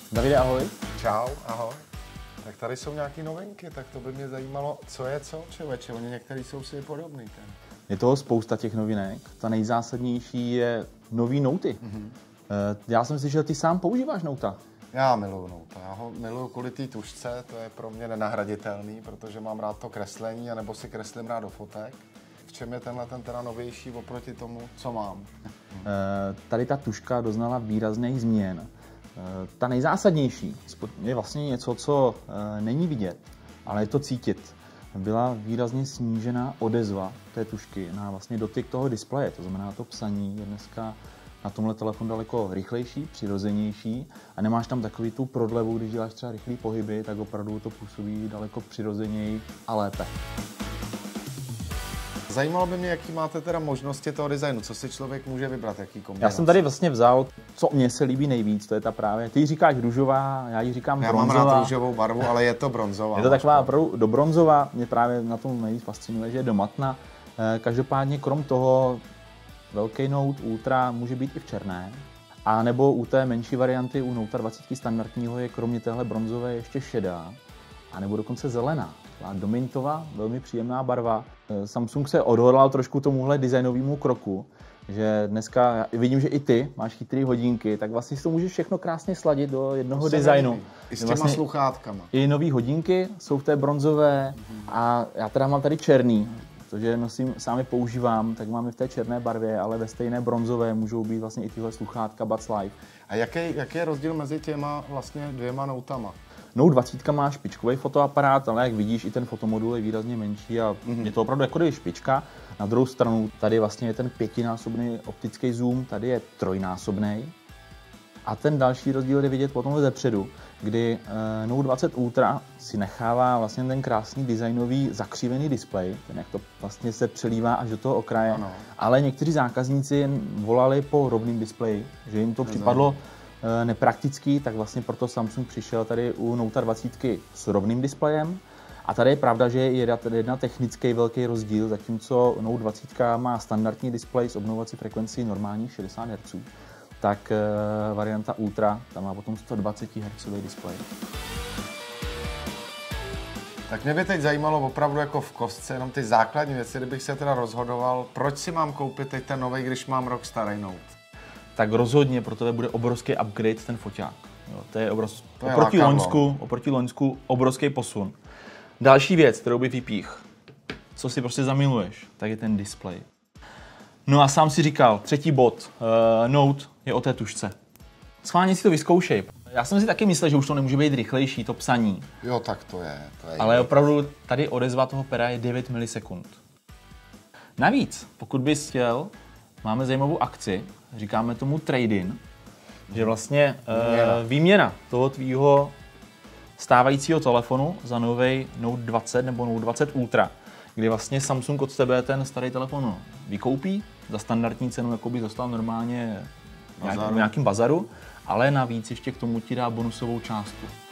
Davide, ahoj. Čau, ahoj. Tak tady jsou nějaké novinky, tak to by mě zajímalo, co je co, člověče. Oni některý jsou si podobný. Je toho spousta těch novinek. Ta nejzásadnější je nový Noty. Já jsem slyšel, že ty sám používáš Nota. Já miluju Nota. Já ho miluju kvůli té tužce, to je pro mě nenahraditelný, protože mám rád to kreslení, anebo si kreslím rád do fotek. V čem je tenhle ten teda novější oproti tomu, co mám? Tady ta tužka doznala výrazných změn. Ta nejzásadnější je vlastně něco, co není vidět, ale je to cítit. Byla výrazně snížena odezva té tužky na vlastně dotyk toho displeje, to znamená to psaní je dneska na tomhle telefonu daleko rychlejší, přirozenější a nemáš tam takový tu prodlevu, když děláš třeba rychlý pohyby, tak opravdu to působí daleko přirozeněji a lépe. Zajímalo by mě, jaký máte teda možnosti toho designu, co si člověk může vybrat, jaký kombinace. Já jsem tady vlastně vzal, co mně se líbí nejvíc, to je ta právě, ty ji říkáš růžová, já ji říkám bronzová. Já mám rád růžovou barvu, ale je to bronzová. Je to taková opravdu do bronzová, mě právě na tom nejvíc fascinuje, že je do matna. Každopádně krom toho velký Note Ultra může být i v černé. A nebo u té menší varianty, u Note 20 standardního je kromě téhle bronzové ještě šedá. A nebo dokonce zelená. Domintová, velmi příjemná barva. Samsung se odhodlal trošku tomuhle designovému kroku, že dneska vidím, že i ty máš chytrý hodinky, tak vlastně si to můžeš všechno krásně sladit do jednoho designu. I s těma vlastně sluchátkama. I nový hodinky jsou v té bronzové a já teda mám tady černý, protože nosím, sám je používám, tak mám je v té černé barvě, ale ve stejné bronzové můžou být vlastně i tyhle sluchátka Buds Live. A jaký je rozdíl mezi těma vlastně dvěma Notama? Note 20 má špičkový fotoaparát, ale jak vidíš, i ten fotomodul je výrazně menší a je to opravdu jako kdyby špička. Na druhou stranu tady vlastně je ten 5násobný optický zoom, tady je 3násobný. A ten další rozdíl je vidět potom zepředu, kdy Note 20 Ultra si nechává vlastně ten krásný designový zakřívený displej, ten jak to vlastně se přelívá až do toho okraje. Ano. Ale někteří zákazníci volali po rovném displeji, že jim to připadlo nepraktický, tak vlastně proto Samsung přišel tady u Note 20 s rovným displejem. A tady je pravda, že je jedna technický velký rozdíl, zatímco Note 20 má standardní displej s obnovovací frekvencí normální 60 Hz, tak varianta Ultra tam má potom 120 Hz displej. Tak mě by teď zajímalo opravdu jako v kostce jenom ty základní věci, kdybych se teda rozhodoval, proč si mám koupit teď ten nový, když mám rok starý Note. Tak rozhodně pro tebe bude obrovský upgrade ten foťák. Jo, to je oproti Loňsku obrovský posun. Další věc, kterou by vypích, co si prostě zamiluješ, tak je ten displej. No a sám si říkal, třetí bod, Note je o té tužce. Schválně si to vyzkoušej. Já jsem si taky myslel, že už to nemůže být rychlejší, to psaní. Jo, tak to je. Ale opravdu tady odezva toho pera je 9 milisekund. Navíc, pokud bys chtěl, máme zajímavou akci, říkáme tomu trade-in, že vlastně výměna toho tvýho stávajícího telefonu za nový Note 20 nebo Note 20 Ultra, kdy vlastně Samsung od tebe ten starý telefon vykoupí za standardní cenu, jako by dostal normálně v nějakým bazaru, ale navíc ještě k tomu ti dá bonusovou částku.